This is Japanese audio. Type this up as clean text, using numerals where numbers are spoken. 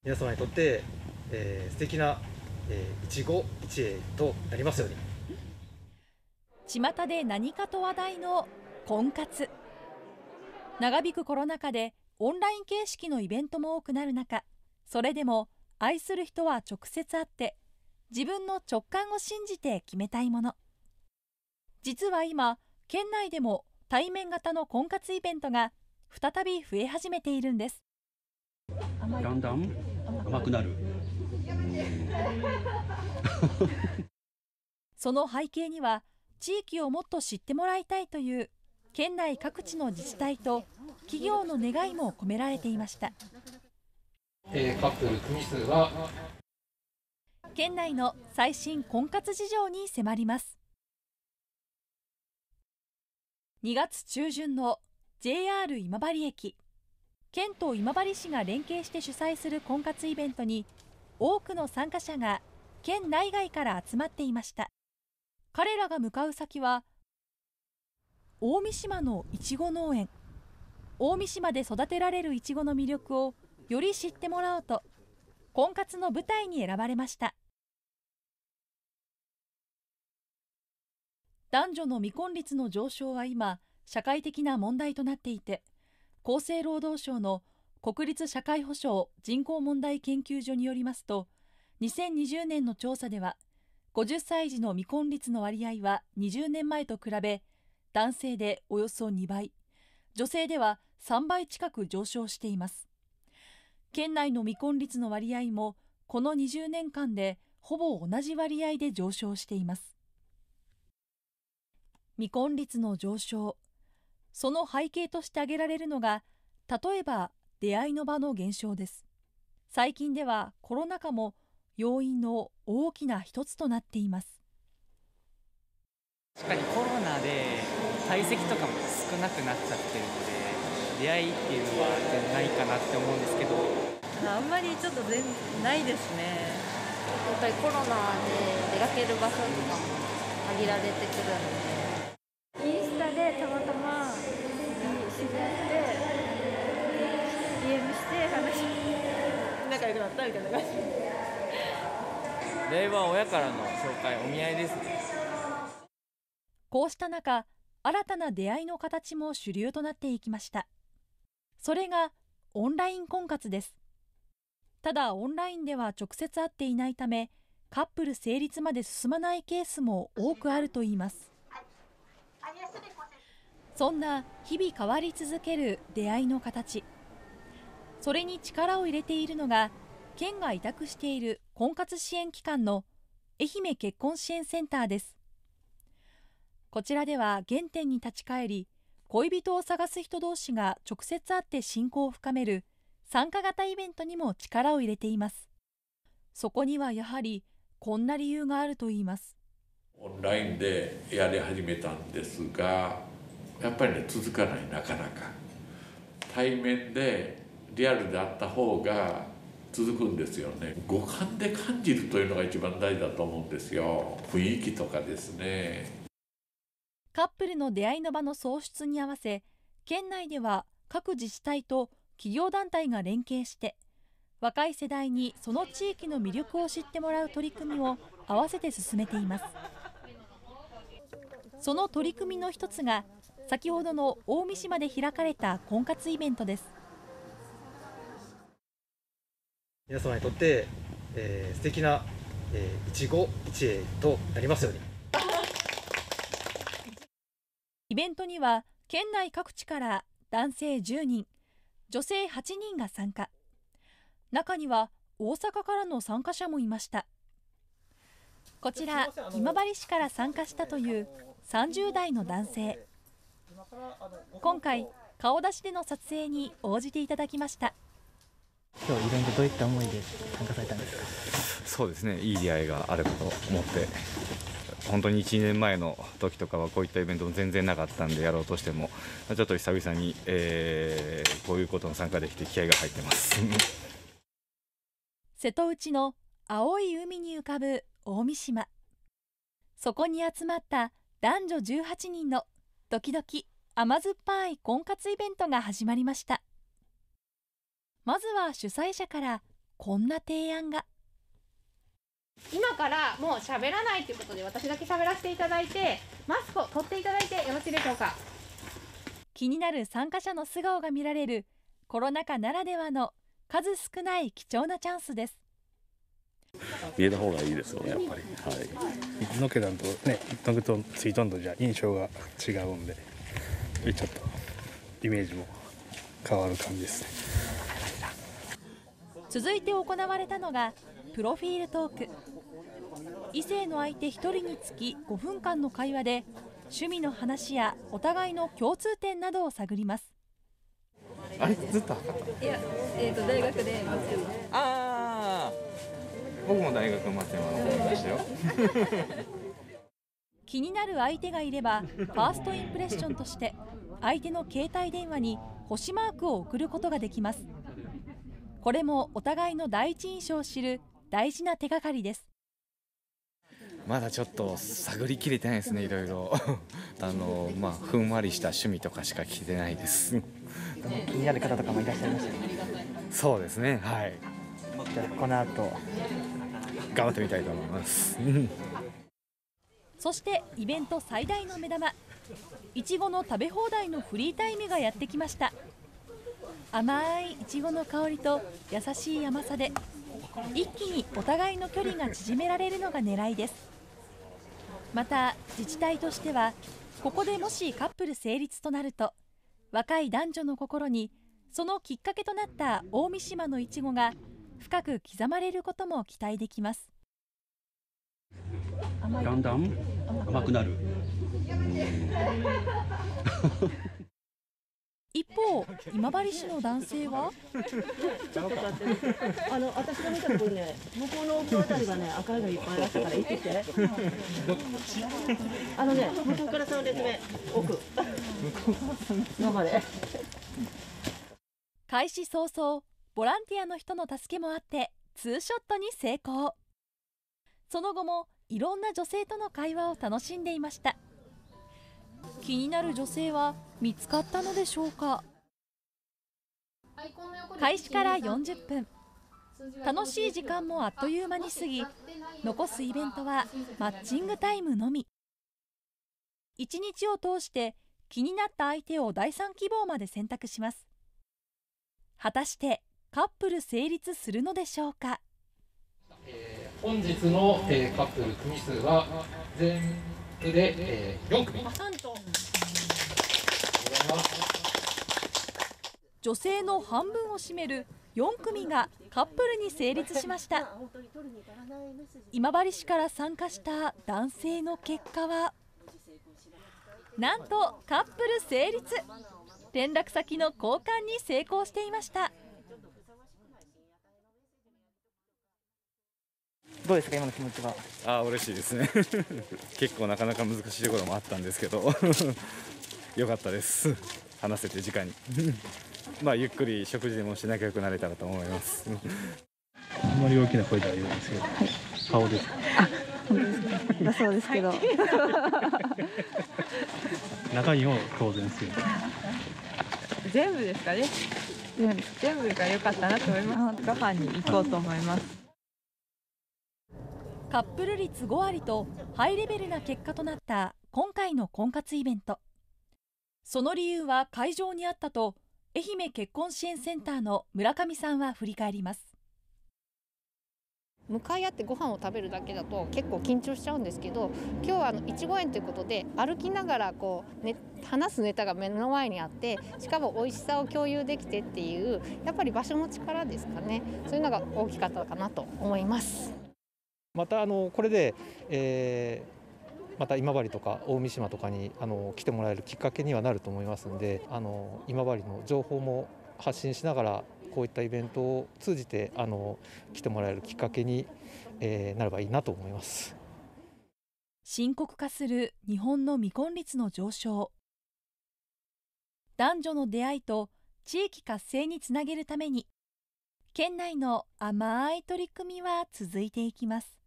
皆様にとって、素敵な、一期一会となりますように。 巷で何かと話題の婚活。長引くコロナ禍でオンライン形式のイベントも多くなる中、それでも愛する人は直接会って自分の直感を信じて決めたいもの。実は今、県内でも対面型の婚活イベントが再び増え始めているんです。 だんだん甘くなる。 その背景には、地域をもっと知ってもらいたいという県内各地の自治体と企業の願いも込められていました。 カップル組数は県内の最新婚活事情に迫ります。2月中旬の JR 今治駅、県と今治市が連携して主催する婚活イベントに、多くの参加者が県内外から集まっていました。彼らが向かう先は大三島のいちご農園。大三島で育てられるいちごの魅力をより知ってもらおうと、婚活の舞台に選ばれました。男女の未婚率の上昇は今、社会的な問題となっていて、厚生労働省の国立社会保障人口問題研究所によりますと、2020年の調査では、50歳児の未婚率の割合は20年前と比べ、男性でおよそ2倍、女性では3倍近く上昇しています。県内の未婚率の割合も、この20年間でほぼ同じ割合で上昇しています。未婚率の上昇、その背景として挙げられるのが、例えば出会いの場の減少です。最近ではコロナ禍も要因の大きな一つとなっています。 確かにコロナで退席とかも少なくなっちゃってるので、出会いっていうのは全然ないかなって思うんですけど、 あんまりちょっとないですね。 やっぱりコロナで出かける場所とかも限られてくるので、インスタでたまたま知り合って DM して仲良くなったみたいな感じ。 出会いは親からの紹介、お見合いですね。 こうした中、新たな出会いの形も主流となっていきました。それがオンライン婚活です。ただオンラインでは直接会っていないため、カップル成立まで進まないケースも多くあるといいます。そんな日々変わり続ける出会いの形、それに力を入れているのが、県が委託している婚活支援機関の愛媛結婚支援センターです。こちらでは原点に立ち返り、恋人を探す人同士が直接会って親交を深める参加型イベントにも力を入れています。そこにはやはりこんな理由があるといいます。 オンラインでやり始めたんですが、やっぱりね、続かない。なかなか対面でリアルであった方が続くんですよね。五感で感じるというのが一番大事だと思うんですよ。雰囲気とかですね。 カップルの出会いの場の創出に合わせ、県内では各自治体と企業団体が連携して、若い世代にその地域の魅力を知ってもらう取り組みを合わせて進めています。その取り組みの一つが、先ほどの大三島で開かれた婚活イベントです。 皆様にとって、素敵な、一期一会となりますように。 イベントには県内各地から男性10人、女性8人が参加。中には大阪からの参加者もいました。こちら今治市から参加したという30代の男性。今回顔出しでの撮影に応じていただきました。 今日イベントどういった思いで参加されたんですか？ そうですね、いい出会いがあればと思って、本当に1年前の時とかはこういったイベントも全然なかったんで、やろうとしてもちょっと久々に、こういうことに参加できて気合が入ってます瀬戸内の青い海に浮かぶ大三島。そこに集まった男女18人のドキドキ甘酸っぱい婚活イベントが始まりました。まずは主催者からこんな提案が。 今からもう喋らないということで、私だけ喋らせていただいて、マスクを取っていただいてよろしいでしょうか。 気になる参加者の素顔が見られるコロナ禍ならではの数少ない貴重なチャンスです。 見えた方がいいですよね、やっぱり。はい。いつのけだとね、のぐとついとんとじゃ印象が違うんで、ちょっとイメージも変わる感じですね。 続いて行われたのがプロフィールトーク。異性の相手1人につき5分間の会話で趣味の話やお互いの共通点などを探ります。 あれずっといや、大学で松山。 ああ、僕も大学松山の方でしたよ。 気になる相手がいればファーストインプレッションとして相手の携帯電話に星マークを送ることができます。これもお互いの第一印象を知る大事な手がかりです。 まだちょっと探りきれてないですね、いろいろ。ふんわりした趣味とかしか聞いてないです。 気になる方とかもいらっしゃいましたね。 そうですね、はい。 じゃあこの後頑張ってみたいと思います。 そしてイベント最大の目玉、いちごの食べ放題のフリータイムがやってきました。甘いいちごの香りと優しい甘さで一気にお互いの距離が縮められるのが狙いです。また自治体としてはここでもしカップル成立となると若い男女の心にそのきっかけとなった大三島のいちごが深く刻まれることも期待できます。 だんだん甘くなる。 一方、今治市の男性は私が見たところね、向こうの奥あたりがね、赤いのいっぱいあったから行ってきて。向こうから3列目、奥。今まで。 開始早々、ボランティアの人の助けもあってツーショットに成功。その後もいろんな女性との会話を楽しんでいました。気になる女性は見つかったのでしょうか。開始から40分、楽しい時間もあっという間に過ぎ、残すイベントはマッチングタイムのみ。1日を通して気になった相手を第3希望まで選択します。果たしてカップル成立するのでしょうか。 本日の、カップル組数は全部で、4組。 女性の半分を占める4組がカップルに成立しました。今治市から参加した男性の結果はなんとカップル成立。連絡先の交換に成功していました。 どうですか、今の気持ちは。 嬉しいですね。結構なかなか難しいところもあったんですけどよかったです、話せて直に。ゆっくり食事でもし仲良くなれたらと思います。 あんまり大きな声では言うんですけど、顔です。 本当ですか。だそうですけど。 中身も当然ですよ。 全部ですかね。全部が良かったなと思います。ご飯に行こうと思います。 カップル率5割とハイレベルな結果となった今回の婚活イベント。その理由は会場にあったと愛媛結婚支援センターの村上さんは振り返ります。 向かい合ってご飯を食べるだけだと結構緊張しちゃうんですけど、今日はいちご園ということで歩きながら話すネタが目の前にあって、しかも美味しさを共有できてっていう、やっぱり場所の力ですかね。そういうのが大きかったかなと思います。 またこれで、また今治とか大三島とかに来てもらえるきっかけにはなると思いますので、今治の情報も発信しながらこういったイベントを通じて来てもらえるきっかけに、なればいいなと思います。 深刻化する日本の未婚率の上昇。男女の出会いと地域活性につなげるために県内の甘い取り組みは続いていきます。